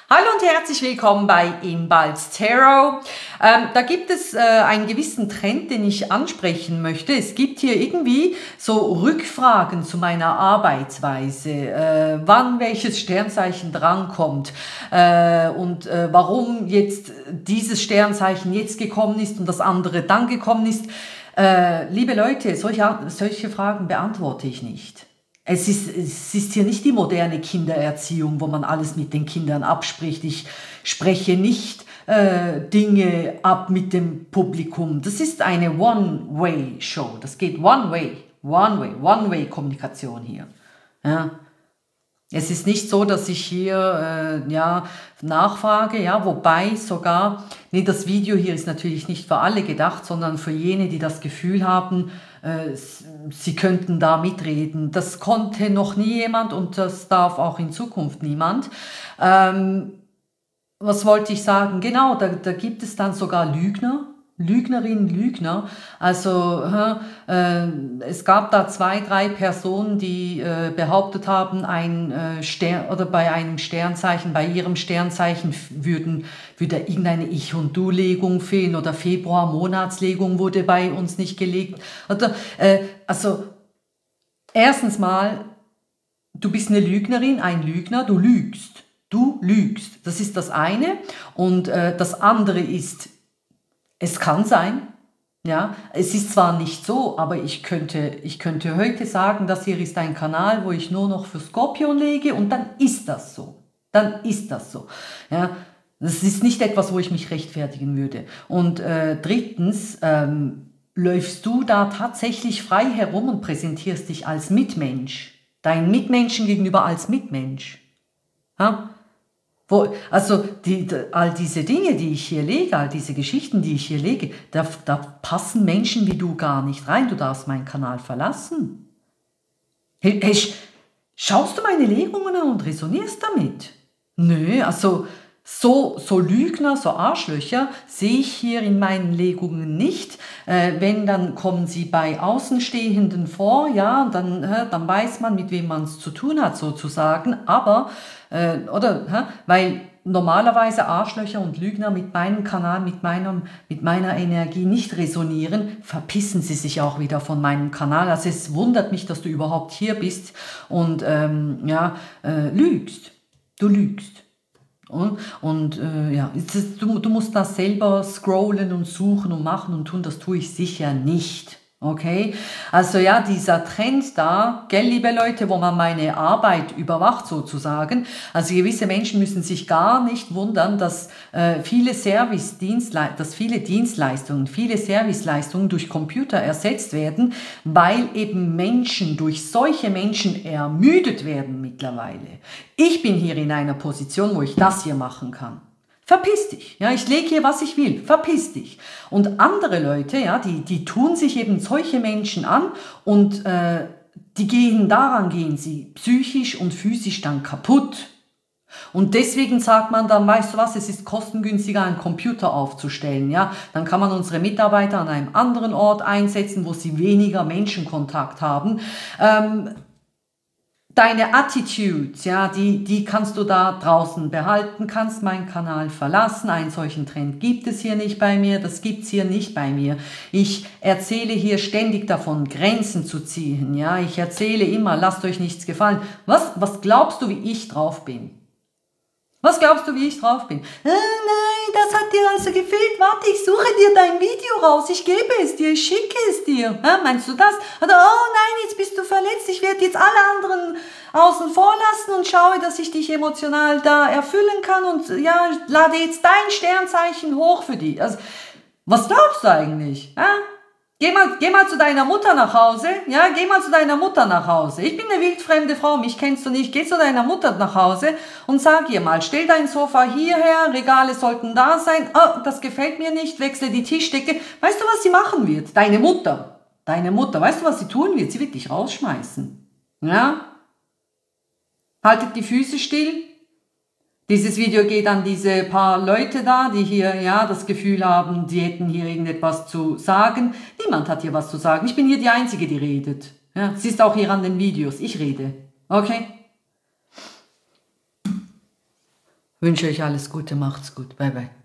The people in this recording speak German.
Hallo und herzlich willkommen bei Inbalz Tarot. Da gibt es einen gewissen Trend, den ich ansprechen möchte. Es gibt hier irgendwie so Rückfragen zu meiner Arbeitsweise, wann welches Sternzeichen drankommt und warum jetzt dieses Sternzeichen jetzt gekommen ist und das andere dann gekommen ist. Liebe Leute, solche Fragen beantworte ich nicht. Es ist hier nicht die moderne Kindererziehung, wo man alles mit den Kindern abspricht. Ich spreche nicht Dinge ab mit dem Publikum. Das ist eine One-Way-Show. Das geht One-Way-Kommunikation hier. Ja. Es ist nicht so, dass ich hier nachfrage, ja, wobei sogar, nee, das Video hier ist natürlich nicht für alle gedacht, sondern für jene, die das Gefühl haben, sie könnten da mitreden. Das konnte noch nie jemand und das darf auch in Zukunft niemand. Was wollte ich sagen? Genau, da gibt es dann sogar Lügner. Lügnerinnen, Lügner. Also es gab da 2, 3 Personen, die behauptet haben, bei einem Sternzeichen, bei ihrem Sternzeichen würde irgendeine Ich- und Du-Legung fehlen oder Februar-Monatslegung wurde bei uns nicht gelegt. Also erstens mal, du bist eine Lügnerin, ein Lügner, du lügst. Du lügst. Das ist das eine. Und das andere ist, es kann sein, ja, es ist zwar nicht so, aber ich könnte heute sagen, das hier ist ein Kanal, wo ich nur noch für Skorpion lege und dann ist das so. Dann ist das so. Ja, das ist nicht etwas, wo ich mich rechtfertigen würde. Und drittens, läufst du da tatsächlich frei herum und präsentierst dich als Mitmensch, deinen Mitmenschen gegenüber als Mitmensch. Ja? Also all diese Dinge, die ich hier lege, all diese Geschichten, die ich hier lege, da passen Menschen wie du gar nicht rein. Du darfst meinen Kanal verlassen. Hey, schaust du meine Legungen an und resonierst damit? Nö, also so Lügner, so Arschlöcher sehe ich hier in meinen Legungen nicht. Wenn, dann kommen sie bei Außenstehenden vor, ja, und dann weiß man, mit wem man es zu tun hat, sozusagen. Aber, weil normalerweise Arschlöcher und Lügner mit meinem Kanal, mit meiner Energie nicht resonieren, verpissen sie sich auch wieder von meinem Kanal. Also es wundert mich, dass du überhaupt hier bist und lügst. Du lügst. Du musst das selber scrollen und suchen und machen und tun, das tue ich sicher nicht. Okay? Also ja, dieser Trend da, gell, liebe Leute, wo man meine Arbeit überwacht sozusagen, also gewisse Menschen müssen sich gar nicht wundern, dass viele Dienstleistungen, viele Serviceleistungen durch Computer ersetzt werden, weil eben Menschen durch solche Menschen ermüdet werden mittlerweile. Ich bin hier in einer Position, wo ich das hier machen kann. Verpiss dich, ja, ich lege hier, was ich will, verpiss dich. Und andere Leute, ja, die tun sich eben solche Menschen an und daran gehen sie psychisch und physisch dann kaputt. Und deswegen sagt man dann, weißt du was, es ist kostengünstiger, einen Computer aufzustellen, ja, dann kann man unsere Mitarbeiter an einem anderen Ort einsetzen, wo sie weniger Menschenkontakt haben. Deine Attitudes, ja, die kannst du da draußen behalten, kannst meinen Kanal verlassen. Einen solchen Trend gibt es hier nicht bei mir, das gibt's hier nicht bei mir. Ich erzähle hier ständig davon, Grenzen zu ziehen, ja. Ich erzähle immer, lasst euch nichts gefallen. Was glaubst du, wie ich drauf bin? Was glaubst du, wie ich drauf bin? Nein, das hat dir also gefehlt. Warte, ich suche dir dein Video raus. Ich gebe es dir, ich schicke es dir. Meinst du das? Oder, oh nein, jetzt bist du verletzt. Ich werde jetzt alle anderen außen vor lassen und schaue, dass ich dich emotional da erfüllen kann und ja, lade jetzt dein Sternzeichen hoch für dich. Also, was glaubst du eigentlich? Geh mal zu deiner Mutter nach Hause, ja, geh mal zu deiner Mutter nach Hause. Ich bin eine wildfremde Frau, mich kennst du nicht. Geh zu deiner Mutter nach Hause und sag ihr mal, stell dein Sofa hierher, Regale sollten da sein. Oh, das gefällt mir nicht, wechsle die Tischdecke. Weißt du, was sie machen wird? Deine Mutter, weißt du, was sie tun wird? Sie wird dich rausschmeißen. Ja? Haltet die Füße still. Dieses Video geht an diese paar Leute da, die hier ja das Gefühl haben, sie hätten hier irgendetwas zu sagen. Niemand hat hier was zu sagen. Ich bin hier die Einzige, die redet. Ja, sie ist auch hier an den Videos. Ich rede. Okay? Wünsche euch alles Gute, macht's gut. Bye bye.